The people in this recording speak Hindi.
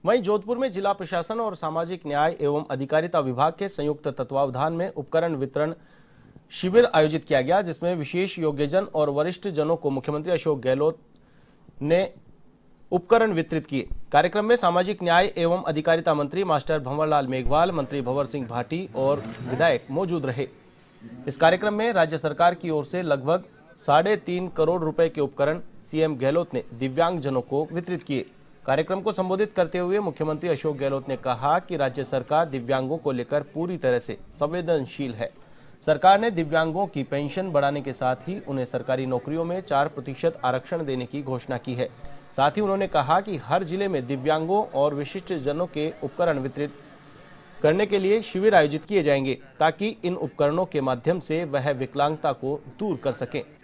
वहीं जोधपुर में जिला प्रशासन और सामाजिक न्याय एवं अधिकारिता विभाग के संयुक्त तत्वावधान में उपकरण वितरण शिविर आयोजित किया गया, जिसमें विशेष योग्यजन और वरिष्ठ जनों को मुख्यमंत्री अशोक गहलोत ने उपकरण वितरित किए। कार्यक्रम में सामाजिक न्याय एवं अधिकारिता मंत्री मास्टर भंवरलाल मेघवाल, मंत्री भंवर सिंह भाटी और विधायक मौजूद रहे। इस कार्यक्रम में राज्य सरकार की ओर से लगभग 3.5 करोड़ रुपए के उपकरण सीएम गहलोत ने दिव्यांगजनों को वितरित किए। कार्यक्रम को संबोधित करते हुए मुख्यमंत्री अशोक गहलोत ने कहा कि राज्य सरकार दिव्यांगों को लेकर पूरी तरह से संवेदनशील है। सरकार ने दिव्यांगों की पेंशन बढ़ाने के साथ ही उन्हें सरकारी नौकरियों में 4% आरक्षण देने की घोषणा की है। साथ ही उन्होंने कहा कि हर जिले में दिव्यांगों और विशिष्ट जनों के उपकरण वितरित करने के लिए शिविर आयोजित किए जाएंगे, ताकि इन उपकरणों के माध्यम से वह विकलांगता को दूर कर सकें।